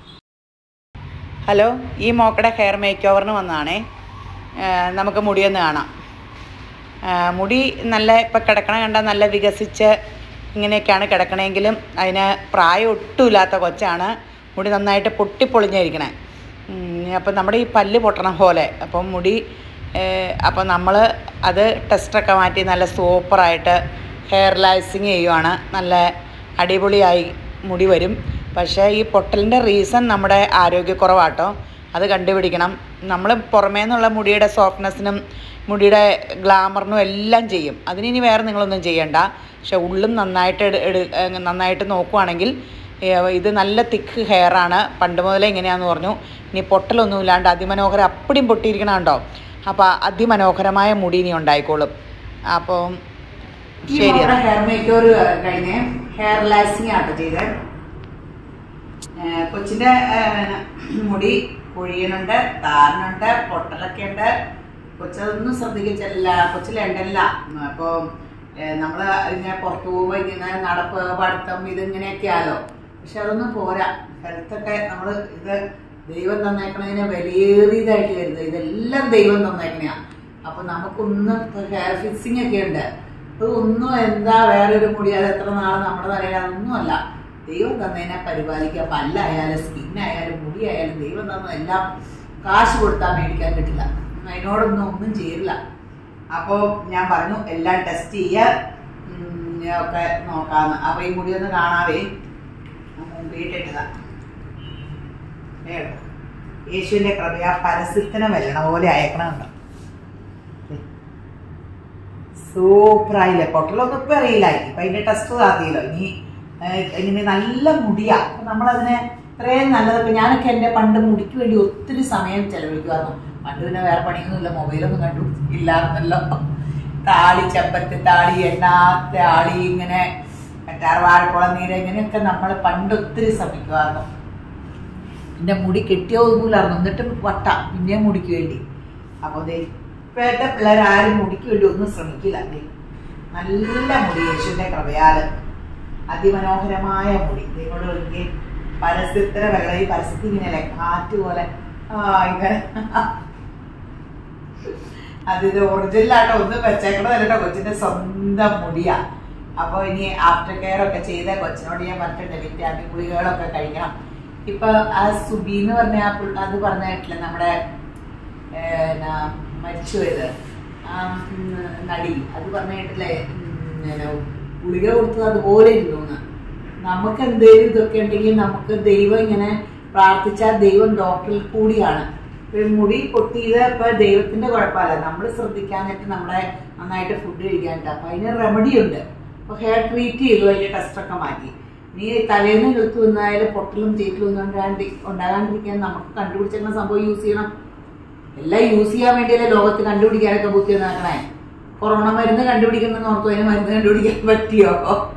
ഹലോ, ഈ മോക്കടെ ഹെയർ മേക്ക് ഓവറിന് വന്നതാണേ. നമുക്ക് മുടിയൊന്ന് കാണാം. മുടി നല്ല ഇപ്പം കിടക്കണ കണ്ടാൽ നല്ല വികസിച്ച് ഇങ്ങനെയൊക്കെയാണ് കിടക്കണമെങ്കിലും അതിന് പ്രായം ഒട്ടുമില്ലാത്ത കൊച്ചാണ്. മുടി നന്നായിട്ട് പൊട്ടിപ്പൊളിഞ്ഞിരിക്കണേ. അപ്പം നമ്മുടെ ഈ പല്ല് പൊട്ടണ പോലെ. അപ്പം മുടി അപ്പം നമ്മൾ അത് ടെസ്റ്റൊക്കെ മാറ്റി നല്ല സൂപ്പറായിട്ട് ഹെയർ ലൈസിങ് ചെയ്യുവാണ്. നല്ല അടിപൊളിയായി മുടി വരും. പക്ഷേ ഈ പൊട്ടലിൻ്റെ റീസൺ നമ്മുടെ ആരോഗ്യക്കുറവാട്ടോ. അത് കണ്ടുപിടിക്കണം. നമ്മൾ പുറമേ നിന്നുള്ള മുടിയുടെ സോഫ്റ്റ്നെസ്സിനും മുടിയുടെ ഗ്ലാമറിനും എല്ലാം ചെയ്യും. അതിനി വേറെ നിങ്ങളൊന്നും ചെയ്യണ്ട. പക്ഷെ ഉള്ളും നന്നായിട്ട് നോക്കുവാണെങ്കിൽ ഇത് നല്ല തിക്ക് ഹെയറാണ്. പണ്ട് മുതലേ ഇങ്ങനെയാണെന്ന് പറഞ്ഞു. ഇനി പൊട്ടലൊന്നും ഇല്ലാണ്ട് അതിമനോഹരം അപ്പടിയും പൊട്ടിയിരിക്കണുണ്ടോ. അപ്പോൾ അതിമനോഹരമായ മുടി ഇനി ഉണ്ടായിക്കോളും. അപ്പോൾ ശരി. ഹെയർ മേക്ക് ഓവർ കഴിഞ്ഞ് ഹെയർ ലാക്സിങ് ആട്ടോ ചെയ്ത്. കൊച്ചിൻ്റെ മുടി പൊഴിയുന്നുണ്ട്, താരനുണ്ട്, പൊട്ടലൊക്കെ ഉണ്ട്. കൊച്ചതൊന്നും ശ്രദ്ധിക്കില്ല. കൊച്ചിലുണ്ടല്ല. അപ്പോൾ നമ്മൾ ഇങ്ങനെ പുറത്തു പോകുമ്പോൾ ഇങ്ങനെ നടപ്പ് പഠിത്തം ഇതിങ്ങനെയൊക്കെയാലോ. പക്ഷെ അതൊന്നും പോരാ. ഹെൽത്തൊക്കെ നമ്മൾ ഇത് ദൈവം തന്നേക്കണതിന് വിലയേറിയതായിട്ട് വരുന്നത്. ഇതെല്ലാം ദൈവം തന്നേക്കണയാ. അപ്പൊ നമുക്കൊന്നും ഇപ്പൊ ഹെയർ ഫിക്സിങ് ഒക്കെ ഉണ്ട്. അതൊന്നും എന്താ വേറൊരു മുടി അത് എത്ര നാള് നമ്മുടെ തലയിൽ അതൊന്നുമല്ല. ദൈവം തന്നതിനെ പരിപാലിക്കുക. പല്ലായാലും സ്കിന്നായാലും മുടിയായാലും ദൈവം തന്നതെല്ലാം കാശ് കൊടുത്താൽ മേടിക്കാൻ കിട്ടില്ല. അതിനോടൊന്നും ചെയ്യില്ല. അപ്പോൾ ഞാൻ പറഞ്ഞു എല്ലാം ടെസ്റ്റ് ചെയ്യുക ഒക്കെ നോക്കാന്ന്. അപ്പൊ ഈ മുടി ഒന്ന് കാണാവേ മുമ്പിട്ടിട്ടതാ. യേശുവിന്റെ കൃപയാ പരസ്യത്തിന് വരണ പോലെ അയക്കണുണ്ട്. സൂപ്പറായില്ലേ. പൊട്ടലൊന്നും ഇപ്പൊ അറിയില്ല. ഇപ്പൊ അതിന്റെ ടെസ്റ്റ് നടത്തിയല്ലോ. ഇങ്ങനെ നല്ല മുടിയാ. അപ്പൊ നമ്മളതിനെ ഇത്രയും നല്ലതൊക്കെ ഞാനൊക്കെ എന്റെ പണ്ട് മുടിക്ക് വേണ്ടി ഒത്തിരി സമയം ചെലവഴിക്കുമായിരുന്നു. പണ്ട് പിന്നെ വേറെ പണിയൊന്നുമില്ല, മൊബൈലൊന്നും കണ്ടുപിടിച്ചില്ലായിരുന്നല്ലോ. താളി, ചെമ്പത്തി താളി, എണ്ണാത്ത ആളി, ഇങ്ങനെ വാഴക്കുളം നീര്, ഇങ്ങനെയൊക്കെ നമ്മൾ പണ്ട് ഒത്തിരി ശ്രമിക്കുമായിരുന്നു. എൻ്റെ മുടി കെട്ടിയൊന്നുമില്ലായിരുന്നു. എന്നിട്ടും വട്ട പിന്നെ മുടിക്ക് വേണ്ടി. അപ്പോൾ ഇപ്പോഴത്തെ പിള്ളേരാരും മുടിക്ക് വേണ്ടി ഒന്നും ശ്രമിക്കില്ല. നല്ല മുടി യേശുവിന്റെ കൃപയാല് അതിമനോഹരമായ മുടി. നിങ്ങളോട് ഒരിക്കൽ പരസ്യത്തിന് വെള്ളം ഈ പരസ്യത്തിൽ ഇങ്ങനെയല്ലേ കാറ്റ് പോലെ ഇങ്ങനെ അതിത് ഒറിജിനലാട്ടോ. ഒന്നും വെച്ചേക്കണതല്ലോ. കൊച്ചിന്റെ സ്വന്തം മുടിയാ. അപ്പൊ ഇനി ആഫ്റ്റർ കെയർ ഒക്കെ ചെയ്ത കൊച്ചിനോട് ഞാൻ പറഞ്ഞിട്ടുണ്ട് വിറ്റാമിൻ ഗുളികകളൊക്കെ കഴിക്കണം. ഇപ്പൊ ആ സുബി എന്ന് പറഞ്ഞ അത് പറഞ്ഞിട്ടില്ല, നമ്മുടെ മരിച്ചുപോയത് നടി, അത് പറഞ്ഞിട്ടില്ലേ ഗുളിക കൊടുത്തത് അതുപോലെ ഇരുന്നു. നമുക്ക് എന്തെങ്കിലും ഇതൊക്കെ ഉണ്ടെങ്കിൽ നമുക്ക് ദൈവം ഇങ്ങനെ പ്രാർത്ഥിച്ചാൽ ദൈവം ഡോക്ടറിൽ കൂടിയാണ്. മുടി പൊട്ടിയത് ഇപ്പൊ ദൈവത്തിന്റെ കുഴപ്പമല്ല, നമ്മൾ ശ്രദ്ധിക്കാനായിട്ട് നമ്മളെ നന്നായിട്ട് ഫുഡ് കഴിക്കാനുണ്ട്. അപ്പൊ അതിന് റെമഡി ഉണ്ട്. അപ്പൊ ഹെയർ ട്രീറ്റ് ചെയ്തു, അതിന്റെ ടെസ്റ്റൊക്കെ മാറ്റി. നീ തലേന്ന് എടുത്തു വന്നാലും പൊട്ടലും ചീറ്റലും ഉണ്ടാകാണ്ടിരിക്കാൻ നമുക്ക് കണ്ടുപിടിച്ചിരുന്ന സംഭവം യൂസ് ചെയ്യണം. എല്ലാം യൂസ് ചെയ്യാൻ വേണ്ടിയല്ലേ ലോകത്ത് കണ്ടുപിടിക്കാനൊക്കെ ബുദ്ധി ഒന്നാക്കണേ. കൊറോണ മരുന്ന് കണ്ടുപിടിക്കണമെന്ന് ഓർത്തു, അതിന് മരുന്ന് കണ്ടുപിടിക്കാൻ പറ്റിയോ?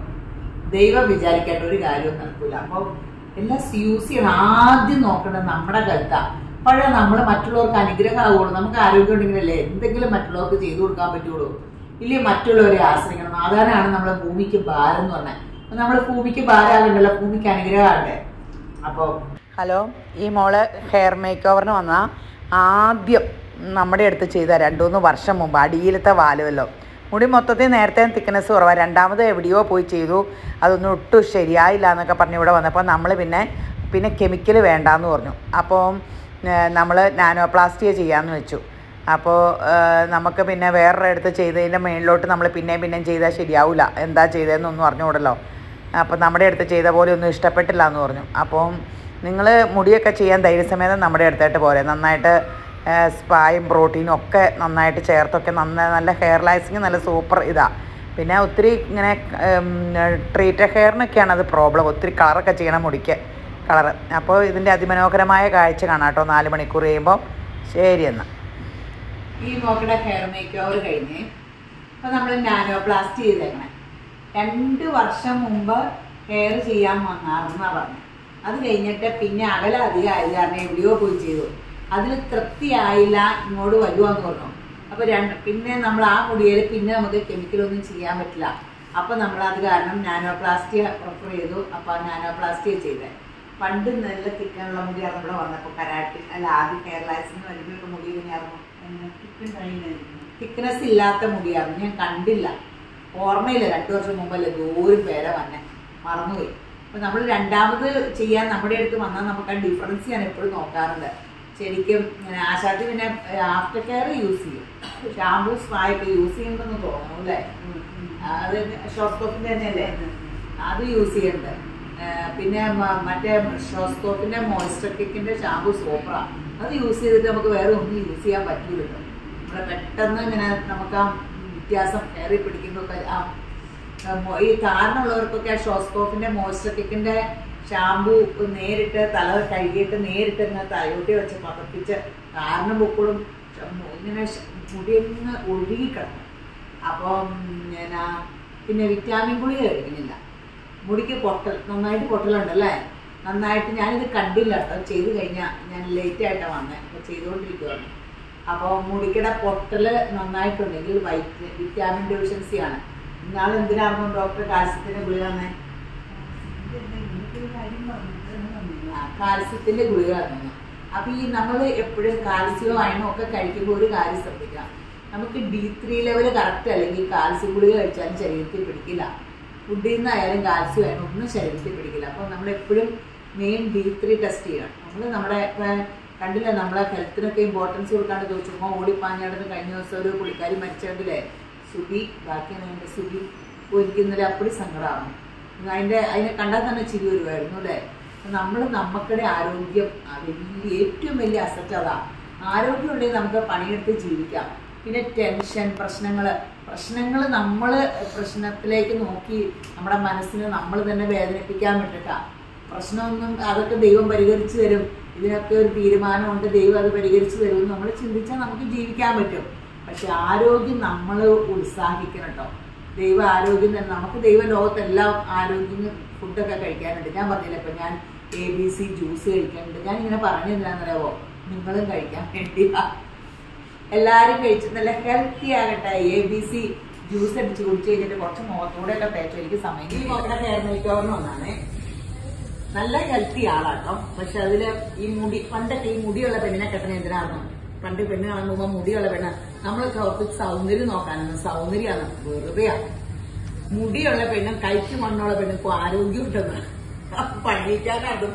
ദൈവം വിചാരിക്കേണ്ട ഒരു കാര്യവും നടക്കൂല. അപ്പൊ എല്ലാം യൂസ് ചെയ്യണം. ആദ്യം നോക്കേണ്ടത് നമ്മുടെ കരുത്താ. പഴയ നമ്മൾ മറ്റുള്ളവർക്ക് അനുഗ്രഹമാവുള്ളൂ. നമുക്ക് ആരോഗ്യം ഉണ്ടെങ്കിലല്ലേ എന്തെങ്കിലും മറ്റുള്ളവർക്ക് ചെയ്തു കൊടുക്കാൻ പറ്റുള്ളൂ. ഇല്ലേ മറ്റുള്ളവരെ ആശ്രയിക്കണം. അതാണ് നമ്മളെ ഭൂമിക്ക് ഭാരം എന്ന് പറഞ്ഞത്. അപ്പൊ നമ്മൾ ഭൂമിക്ക് ഭാരമാകണ്ടല്ലോ, ഭൂമിക്ക് അനുഗ്രഹമാകണ്ടേ. അപ്പോൾ ഹലോ, ഈ മോള് ഹെയർ മേക്ക് ഓവറിന് വന്നാൽ ആദ്യം നമ്മുടെ അടുത്ത് ചെയ്ത 2-3 വർഷം മുമ്പ് അടിയിലത്തെ വാലുമല്ലോ മുടി മൊത്തത്തിൽ നേരത്തെ തിക്നെസ് കുറവാണ്. രണ്ടാമത് എവിടെയോ പോയി ചെയ്തു, അതൊന്നും ഒട്ടും ശരിയായില്ല എന്നൊക്കെ പറഞ്ഞ് ഇവിടെ വന്നപ്പോൾ നമ്മൾ പിന്നെ കെമിക്കൽ വേണ്ടാന്ന് പറഞ്ഞു. അപ്പോൾ നമ്മൾ നാനോപ്ലാസ്റ്റിയ ചെയ്യാമെന്ന് വെച്ചു. അപ്പോൾ നമുക്ക് പിന്നെ വേറൊരു അടുത്ത് ചെയ്തതിൻ്റെ മേളിലോട്ട് നമ്മൾ പിന്നെയും ചെയ്താൽ ശരിയാവില്ല, എന്താ ചെയ്തതെന്നൊന്നും അറിഞ്ഞുകൂടല്ലോ. അപ്പോൾ നമ്മുടെ അടുത്ത് ചെയ്ത പോലെ ഒന്നും ഇഷ്ടപ്പെട്ടില്ല എന്ന് പറഞ്ഞു. അപ്പോൾ നിങ്ങൾ മുടിയൊക്കെ ചെയ്യാൻ ധൈര്യസമേതം നമ്മുടെ അടുത്തായിട്ട് പോരെ. നന്നായിട്ട് സ്പായും പ്രോട്ടീനും ഒക്കെ നന്നായിട്ട് ചേർത്തൊക്കെ നല്ല ഹെയർ ലാക്സിങ് നല്ല സൂപ്പർ ഇതാണ്. പിന്നെ ഒത്തിരി ഇങ്ങനെ ട്രീറ്റഡ് ഹെയറിനൊക്കെയാണ് അത് പ്രോബ്ലം. ഒത്തിരി കളറൊക്കെ ചെയ്യണം മുടിക്ക് കളറ്. അപ്പോൾ ഇതിൻ്റെ അതിമനോഹരമായ കാഴ്ച കാണാം കേട്ടോ 4 മണിക്കൂർ കഴിയുമ്പോൾ. ശരി എന്നാൽ ഈ നോക്കണ ഹെയർ മേക്ക് ഓവർ കഴിഞ്ഞ് ഇപ്പം നമ്മൾ നാനോപ്ലാസ്റ്റി ചെയ്തേക്കണേ. 2 വർഷം മുമ്പ് ഹെയർ ചെയ്യാൻ വന്നാർന്നാ പറഞ്ഞു. അത് കഴിഞ്ഞിട്ട് പിന്നെ അകലെ അധികം ആയത് കാരണം എവിടെയോ പോയി ചെയ്തു. അതിൽ തൃപ്തിയായില്ല, ഇങ്ങോട്ട് വരുവാന്ന് പറഞ്ഞു. അപ്പോൾ പിന്നെ നമ്മൾ ആ മുടിയിൽ പിന്നെ നമുക്ക് കെമിക്കലൊന്നും ചെയ്യാൻ പറ്റില്ല. അപ്പോൾ നമ്മൾ അത് കാരണം നാനോപ്ലാസ്റ്റിയ പ്രിഫർ ചെയ്തു. അപ്പോൾ ആ നാനോപ്ലാസ്റ്റിയ ചെയ്തേ. പണ്ട് നല്ല തിക്കാനുള്ള മുടിയാണ് ഇവിടെ വന്നപ്പോൾ ആദ്യം ഹെയർ ലാക്സിന് വരുമ്പോഴൊക്കെ മുടി ഇങ്ങനെയായിരുന്നു. തിക്നെസ് ഇല്ലാത്ത മുടിയായിരുന്നു. ഞാൻ കണ്ടില്ല, ഓർമ്മയില്ല. 2 വർഷം മുമ്പല്ലേ ദൂരം പേരെ വന്നെ, മറന്നുപോയി. അപ്പം നമ്മൾ രണ്ടാമത് ചെയ്യാൻ നമ്മുടെ അടുത്ത് വന്നാൽ നമുക്ക് ആ ഡിഫറൻസ് ഞാൻ എപ്പോഴും നോക്കാറുണ്ട്. ശരിക്കും ആശാത്തി പിന്നെ ആഫ്റ്റർ കെയർ യൂസ് ചെയ്യും, ഷാമ്പൂ സ്പായൊക്കെ യൂസ് ചെയ്യുമ്പോഴെന്ന് തോന്നുന്നു അല്ലേ? അത് ഷോർട്ട് കോപ്പിൻ്റെ തന്നെയല്ലേ? അത് യൂസ് ചെയ്യണ്ട്. പിന്നെ മറ്റേ ഷോസ്കോപ്പിന്റെ മോയ്സ്ചർ കിക്കിന്റെ ഷാമ്പു സോപ്ര, അത് യൂസ് ചെയ്തിട്ട് നമുക്ക് വേറെ ഒന്നും യൂസ് ചെയ്യാൻ പറ്റൂലല്ലോ. നമ്മളെ പെട്ടെന്ന് ഇങ്ങനെ നമുക്ക് ആ വ്യത്യാസം കയറി പിടിക്കുമ്പോൾ ഈ കാരണമുള്ളവർക്കൊക്കെ ആ ഷോസ്കോപ്പിന്റെ മോയ്സ്ചർ കിക്കിന്റെ ഷാമ്പു നേരിട്ട് തല കഴുകിയിട്ട് നേരിട്ട് ഇങ്ങനെ തലയോട്ടി വെച്ച് പതപ്പിച്ച് കാരണം പൊക്കളും ഇങ്ങനെ മുടിയൊന്ന് ഒഴുകിക്കിടക്കും. അപ്പം പിന്നെ വിറ്റാമിൻ ഗുളിക കഴിക്കുന്നില്ല. മുടിക്ക് നന്നായിട്ട് പൊട്ടലുണ്ടല്ലേ, നന്നായിട്ട്. ഞാനിത് കണ്ടില്ല കേട്ടോ, ചെയ്ത് കഴിഞ്ഞാൽ ഞാൻ ലേറ്റ് ആയിട്ടാണ് വന്നത്, അപ്പോൾ ചെയ്തുകൊണ്ടിരിക്കുകയാണ്. അപ്പോൾ മുടിക്കടെ പൊട്ടല് നന്നായിട്ടുണ്ടെങ്കിൽ വിറ്റാമിൻ ഡെഫിഷ്യൻസി ആണ്. ഇന്നാൾ എന്തിനായിരുന്നു ഡോക്ടർ കാൽസ്യത്തിന്റെ ഗുളിക തന്നെ, കാൽസ്യത്തിന്റെ ഗുളിക തന്നെ. അപ്പൊ ഈ നമ്മൾ എപ്പോഴും കാൽസ്യമോ അയണോ ഒക്കെ കഴിക്കുമ്പോൾ ഒരു കാര്യം ശ്രദ്ധിക്കാം, നമുക്ക് D3 ലെവല് കറക്റ്റ് അല്ലെങ്കിൽ കാൽസ്യം ഗുളിക കഴിച്ചാലും ശരീരത്തിൽ പിടിക്കില്ല. ഫുഡിൽ നിന്നായാലും കാൽസ്യം അയണോ ഒന്നും ശരീരത്തിൽ പിടിക്കില്ല. അപ്പോൾ നമ്മൾ എപ്പോഴും മെയിൻ D3 ടെസ്റ്റ് ചെയ്യണം. നമ്മുടെ കണ്ടില്ല, നമ്മളെ ഹെൽത്തിനൊക്കെ ഇമ്പോർട്ടൻസ് കൊടുക്കാണ്ട് ചോദിച്ചു ഓടിപ്പാഞ്ഞാടുന്ന കഴിഞ്ഞ ദിവസം ഒരു പുള്ളിക്കാരി മരിച്ചെങ്കിലേ സുബി, ബാക്കിയാണ് എൻ്റെ സുബി. എനിക്ക് ഇന്നലെ അപ്പടി സങ്കടമാണ്. അതിനെ കണ്ടാൽ തന്നെ ചിരി വരുമായിരുന്നു അല്ലേ. നമ്മൾ നമുക്കിടെ ആരോഗ്യം ഏറ്റവും വലിയ അസറ്റ് അതാ. ആരോഗ്യം ഉണ്ടെങ്കിൽ നമുക്ക് പണിയെടുത്ത് ജീവിക്കാം. പിന്നെ ടെൻഷൻ, പ്രശ്നങ്ങൾ നമ്മൾ പ്രശ്നത്തിലേക്ക് നോക്കി നമ്മുടെ മനസ്സിനെ നമ്മൾ തന്നെ വേദനിപ്പിക്കാൻ പറ്റില്ല. പ്രശ്നമൊന്നും അതൊക്കെ ദൈവം പരിഹരിച്ചു തരും, ഇതിനൊക്കെ ഒരു തീരുമാനമുണ്ട്, ദൈവം അത് പരിഹരിച്ചു തരും എന്ന് നമ്മൾ ചിന്തിച്ചാൽ നമുക്ക് ജീവിക്കാൻ പറ്റും. പക്ഷെ ആരോഗ്യം നമ്മൾ ഉത്സാഹിക്കണം കേട്ടോ. ദൈവ ആരോഗ്യം തന്നെ നമുക്ക്, ദൈവ ലോകത്തെല്ലാം ആരോഗ്യം ഫുഡൊക്കെ കഴിക്കാനുണ്ട്. ഞാൻ പറഞ്ഞില്ല, ഇപ്പം ഞാൻ ABC ജ്യൂസ് കഴിക്കാനുണ്ട്. ഞാൻ ഇങ്ങനെ പറഞ്ഞു എന്താണെന്നറിയാവോ, നിങ്ങളും കഴിക്കാൻ വേണ്ടി എല്ലാവരും കഴിച്ച് നല്ല ഹെൽത്തി ആകട്ടെ. ABC ജ്യൂസ് അടിച്ച് കുടിച്ച് കഴിഞ്ഞിട്ട് കുറച്ച് മുഖത്തൂടെ ഒക്കെ തേച്ചു. എനിക്ക് സമയം ഈ മുഖത്തെ ഹെയർ മേക്കോറിന് ഒന്നാണ്, നല്ല ഹെൽത്തി ആളാട്ടോ. പക്ഷെ അതില് ഈ മുടി, പണ്ടൊക്കെ ഈ മുടിയുള്ള പെണ്ണിനെ കെട്ടണ എന്തിനായിരുന്നു? പണ്ട് പെണ്ണ് കാണുമ്പോ മുടിയുള്ള പെണ്ണ് നമ്മൾ സൗന്ദര്യം നോക്കാനൊന്നും സൗന്ദര്യമാണ്, വെറുതെയാണ്. മുടിയുള്ള പെണ്ണും കൈക്ക് മണ്ണുള്ള പെണ്ണും ആരോഗ്യം ഉണ്ടെന്ന് പണിയിക്കാനതും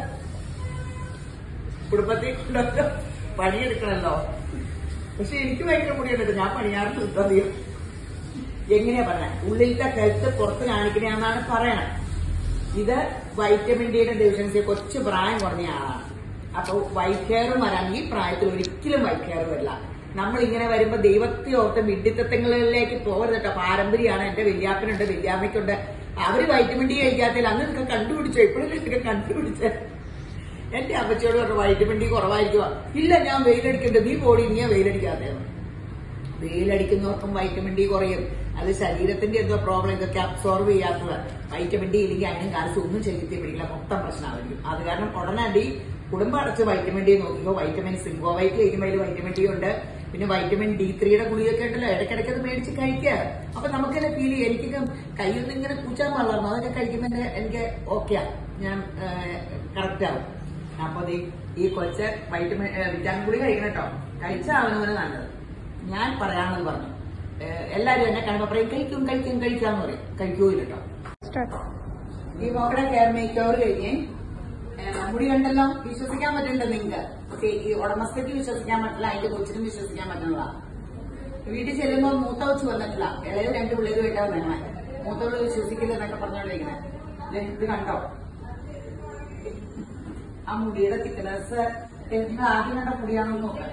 കുടുംബത്തിൽ കൊണ്ടൊക്കെ പണിയെടുക്കണല്ലോ. പക്ഷെ എനിക്ക് ഭയങ്കര മുടിയുണ്ട്, ഞാൻ പണിയാറുണ്ട്. അറിയും എങ്ങനെയാ പറയാ, ഉള്ളിലത്തെ ഹെൽത്ത് പുറത്ത് കാണിക്കണെന്നാണ് പറയണത്. ഇത് വൈറ്റമിൻ ഡിയുടെ ഡെഫിഷ്യൻസി, കൊച്ചു പ്രായം കുറഞ്ഞ ആളാണ്. അപ്പൊ വൈറ്റ് ഹെയറും വരാൻ ഈ പ്രായത്തിൽ ഒരിക്കലും വൈറ്റ് ഹെയർ വരില്ല. നമ്മളിങ്ങനെ വരുമ്പോ ദൈവത്തെ ഓർത്ത് വിഡ്ഢിത്തങ്ങളിലേക്ക് പോകരുത് കേട്ടോ. പാരമ്പര്യമാണ്. എന്റെ വല്യാപ്പനുണ്ട്, വല്യാമ്മയ്ക്കുണ്ട്. അവര് വൈറ്റമിൻ ഡി കഴിക്കാത്തില്ല. അന്ന് ഇതൊക്കെ കണ്ടുപിടിച്ചോ? എപ്പോഴല്ലേ ഇതൊക്കെ കണ്ടുപിടിച്ചേ? എന്റെ അമ്മച്ചിയോട് പറഞ്ഞു വൈറ്റമിൻ ഡി കുറവായിരിക്കുക. ഇല്ല, ഞാൻ വെയിലടിക്കണ്ട, നീ പോടി, നീ വെയിലടിക്കാതെ. വെയിലടിക്കുന്നവർക്കും വൈറ്റമിൻ ഡി കുറയും. അത് ശരീരത്തിന്റെ എന്തോ പ്രോബ്ലം, ഇതൊക്കെ അബ്സോർവ് ചെയ്യാത്തത്. വൈറ്റമിൻ ഡി ഇല്ലെങ്കിൽ അതിനും കാലത്ത് ഒന്നും ശരീരത്തിൽ പിടിക്കില്ല, മൊത്തം പ്രശ്നമായിരിക്കും. അത് കാരണം ഉടനടി കുടുംബം അടച്ച് വൈറ്റമിൻ ഡി നോക്കിക്കോ. വൈറ്റമിൻ സിങ്കോവൈറ്റ് കഴിക്കുമ്പോൾ അതിൽ വൈറ്റമിൻ ഡി ഉണ്ട്. പിന്നെ വൈറ്റമിൻ D3യുടെ ഗുളിയൊക്കെ ഉണ്ടല്ലോ, ഇടയ്ക്കിടയ്ക്ക് അത് മേടിച്ച് കഴിക്കുക. അപ്പൊ നമുക്ക് തന്നെ ഫീൽ ചെയ്യും. എനിക്കൊക്കെ കയ്യൊന്നും ഇങ്ങനെ പൂച്ചാൻ പാടില്ലായിരുന്നു, അതൊക്കെ കഴിക്കുമ്പോൾ എനിക്ക് ഓക്കെയാണ്, ഞാൻ കറക്റ്റ് ആവും. അപ്പൊ ഈ കൊച്ച് വിറ്റാമിൻ ഗുളി കഴിക്കണം കേട്ടോ. കഴിച്ച ആവുന്നവന് നല്ലത്. ഞാൻ പറയാമെന്ന് പറഞ്ഞു. എല്ലാരും എന്നെ കാണുമ്പോ പറയും കഴിക്കാന്ന് പറയും. കഴിക്കൂല കേട്ടോ. ഈ മോക്കടെ ഹെയർ മേക്കോവർ കഴിഞ്ഞ് മുടി കണ്ടല്ലോ, വിശ്വസിക്കാൻ പറ്റില്ല നിങ്ങൾക്ക്. ഈ ഉടമസ്ഥയ്ക്ക് വിശ്വസിക്കാൻ പറ്റില്ല, അതിന്റെ കൊച്ചിനും വിശ്വസിക്കാൻ പറ്റുന്നതാ. വീട്ടിൽ ചെല്ലുമ്പോ മൂത്ത കൊച്ചു വന്നിട്ടില്ല, ഇളയത് 2 പിള്ളേരുമായിട്ടാ വേണേ. മൂത്തവള് വിശ്വസിക്കില്ല എന്നൊക്കെ പറഞ്ഞോണ്ടിരിക്കണേ. ഇത് കണ്ടോ ആ മുടിയുടെ തിക്നെസ്? ആദ്യം കണ്ട മുടിയാണെന്ന് നോക്കാം.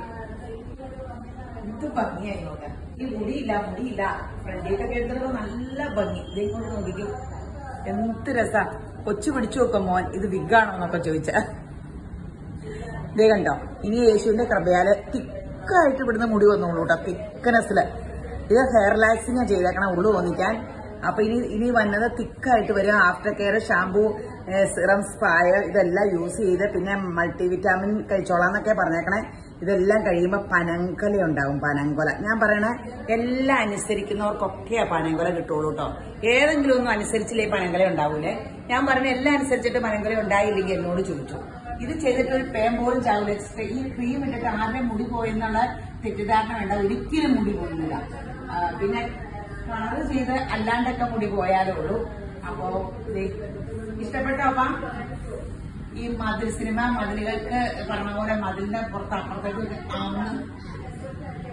എന്ത് ഭംഗിയായി നോക്കാം. ഈ മുടിയില്ല ഫ്രണ്ടിലൊക്കെ എടുത്തിട്ട് നല്ല ഭംഗി. ഇതേക്കൊണ്ട് നോക്കിക്കും, എന്ത് രസാ. കൊച്ചു പിടിച്ചു നോക്കാം മോൻ, ഇത് വിഗാണോ എന്നൊക്കെ ചോദിച്ച. ഇതേ കണ്ടോ? ഇനി യേശുവിന്റെ കൃപയാല് തിക്കായിട്ട് ഇവിടുന്ന് മുടി വന്നോളൂ കേട്ടോ, തിക്കനെസ്സില്. ഇത് ഹെയർ റിലാക്സിംഗ് ചെയ്തേക്കണം ഉള്ളു തോന്നിക്കാൻ. അപ്പൊ ഇനി വന്നത് തിക്കായിട്ട് വരും. ആഫ്റ്റർ കെയർ, ഷാമ്പൂ, സിറം, സ്പായ ഇതെല്ലാം യൂസ് ചെയ്ത് പിന്നെ മൾട്ടി വിറ്റാമിൻ കഴിച്ചോളാന്നൊക്കെ പറഞ്ഞേക്കണേ. ഇതെല്ലാം കഴിയുമ്പോ പനങ്കൊല ഉണ്ടാവും. പനങ്കൊല ഞാൻ പറയണേ, എല്ലാം അനുസരിക്കുന്നവർക്കൊക്കെയാ പനങ്കൊല കിട്ടുള്ളൂ കേട്ടോ. ഏതെങ്കിലും ഒന്നും അനുസരിച്ചില്ലേ പനങ്കൊല ഉണ്ടാവൂലേ? ഞാൻ പറഞ്ഞ എല്ലാം അനുസരിച്ചിട്ട് പനങ്കൊല ഉണ്ടായില്ലെങ്കിൽ എന്നോട് ചോദിച്ചു. ഇത് ചെയ്തിട്ട് ഒരു പേൻ പോലും ചാവില്ല. ഈ ക്രീം ഇട്ടിട്ട് ആരുടെ മുടി പോയെന്നുള്ള തെറ്റിദ്ധാരണ വേണ്ട, ഒരിക്കലും മുടി പോകുന്നില്ല. പിന്നെ കളർ ചെയ്ത് അല്ലാണ്ടൊക്കെ മുടി പോയാലേ ഉള്ളൂ. അപ്പോ ഇഷ്ടപ്പെട്ടോ? അപ്പം ഈ സിനിമ മതിലുകൾക്ക് പറഞ്ഞ പോലെ മതിലിന്റെ പുറത്ത് അപ്പുറത്തേക്ക്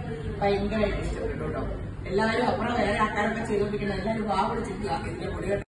ഭയങ്കരമായിട്ട് ഇഷ്ടപ്പെട്ടു കേട്ടോ. എല്ലാവരും അപ്പുറം വേറെ ആൾക്കാരൊക്കെ ചെയ്തോണ്ടിരിക്കണം. എല്ലാവരും വാ പിടിച്ചിട്ട് ഇതിന്റെ മുടി